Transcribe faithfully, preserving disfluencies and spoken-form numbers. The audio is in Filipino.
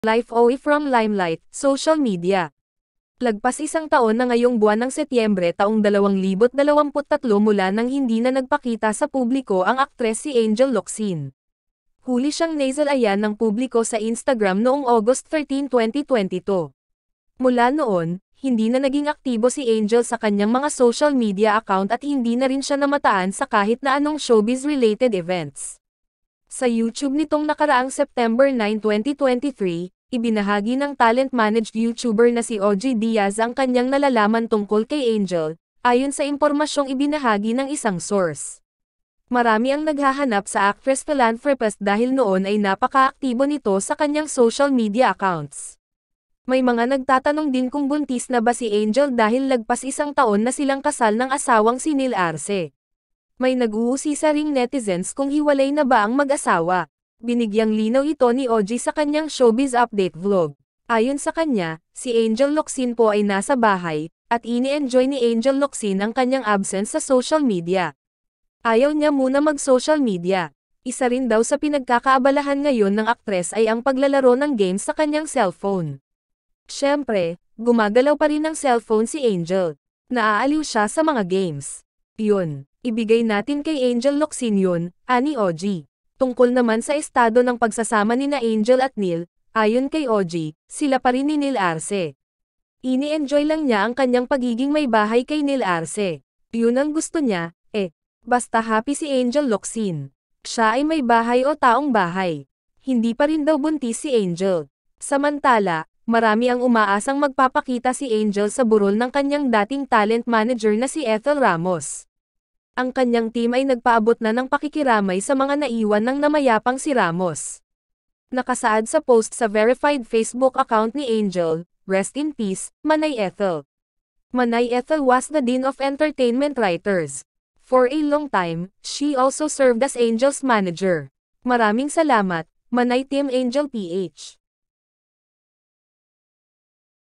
Life away from limelight, social media. Lagpas isang taon na ngayong buwan ng Setyembre taong dalawang libo't dalawamput tatlo mula nang hindi na nagpakita sa publiko ang aktres si Angel Locsin. Huli siyang naisalayan ng publiko sa Instagram noong August thirteen, twenty twenty-two. Mula noon, hindi na naging aktibo si Angel sa kanyang mga social media account at hindi na rin siya namataan sa kahit na anong showbiz-related events. Sa YouTube nitong nakaraang September nine, twenty twenty-three, ibinahagi ng talent-managed YouTuber na si O G Diaz ang kanyang nalalaman tungkol kay Angel, ayon sa impormasyong ibinahagi ng isang source. Marami ang naghahanap sa actress philanthropist dahil noon ay napaka-aktibo nito sa kanyang social media accounts. May mga nagtatanong din kung buntis na ba si Angel dahil lagpas isang taon na silang kasal ng asawang si Neil Arce. May nag-uusisa ring netizens kung hiwalay na ba ang mag-asawa. Binigyang linaw ito ni O G sa kanyang showbiz update vlog. Ayon sa kanya, si Angel Locsin po ay nasa bahay, at ini-enjoy ni Angel Locsin ang kanyang absence sa social media. Ayaw niya muna mag-social media. Isa rin daw sa pinagkakaabalahan ngayon ng aktres ay ang paglalaro ng games sa kanyang cellphone. Siyempre, gumagalaw pa rin ng cellphone si Angel. Naaaliw siya sa mga games. Yun, ibigay natin kay Angel Locsin yun, ani O G. Tungkol naman sa estado ng pagsasama ni na Angel at Neil, ayon kay O G, sila pa rin ni Neil Arce. Ini-enjoy lang niya ang kanyang pagiging may bahay kay Neil Arce. Yun ang gusto niya, eh. Basta happy si Angel Locsin. Siya ay may bahay o taong bahay. Hindi pa rin daw buntis si Angel. Samantala, marami ang umaasang magpapakita si Angel sa burol ng kanyang dating talent manager na si Ethel Ramos. Ang kanyang team ay nagpaabot na ng pakikiramay sa mga naiwan ng namayapang si Ramos. Nakasaad sa post sa verified Facebook account ni Angel, "Rest in peace, Manay Ethel." Manay Ethel was the Dean of Entertainment Writers. For a long time, she also served as Angel's manager. Maraming salamat, Manay Team Angel P H.